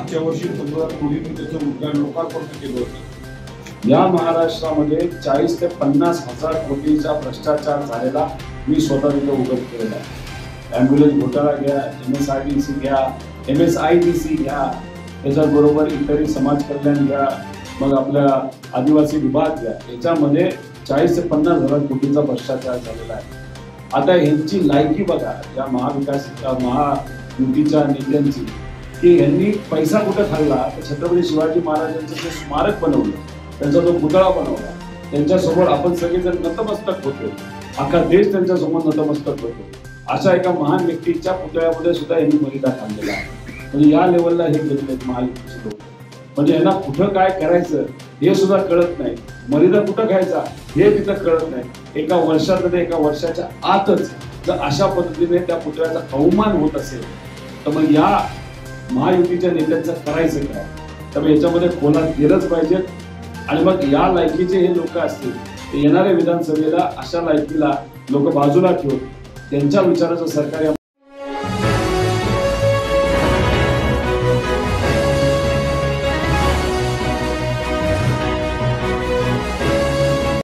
मागच्या वर्षी 15 कोटींनी त्याचं उद्घाटन लोकार्पण केलं होतं। या महाराष्ट्रामध्ये 40 ते 50 हजार कोटीचा भ्रष्टाचार झालेला मी स्वतः तिथे उघड केलेला आहे। ॲम्ब्युलन्स घोटाळा घ्या, MSRDC घ्या, MSIDC घ्या, त्याच्याबरोबर इतरही समाज कल्याण घ्या, मग आपल्या आदिवासी विभाग घ्या, याच्यामध्ये 40 ते 50 हजार कोटीचा भ्रष्टाचार झालेला आहे। आता ह्यांची लायकी बघा या महायुतीच्या नेत्यांची, की यांनी पैसा कुठं खाल्ला तर छत्रपती शिवाजी महाराजांचं जे स्मारक बनवलं, त्यांचा जो पुतळा बनवला, त्यांच्यासमोर आपण सगळेजण नतमस्तक होतो, अख्खा देश त्यांच्यासमोर नतमस्तक होतो। अशा एका महान व्यक्तीच्या पुतळ्यामध्ये सुद्धा यांनी मर्यादा खाल्लेला आहे। म्हणजे या लेवलला हे गेलेले महायुतीचे लोक, म्हणजे यांना कुठं काय करायचं हे सुद्धा कळत नाही, मर्यादा कुठं खायचा हे तिथं कळत नाही। एका वर्षाच्या आतच जर अशा पद्धतीने त्या पुतळ्याचा अवमान होत असेल तर मग या महायुतीच्या नेत्यांचं करायचं काय? त्यामुळे याच्यामध्ये खोलात गेलंच पाहिजे। आणि मग या लायकीचे हे लोक असतील ते येणाऱ्या विधानसभेला अशा लायकीला लोक बाजूला ठेवून त्यांच्या विचाराचं सरकार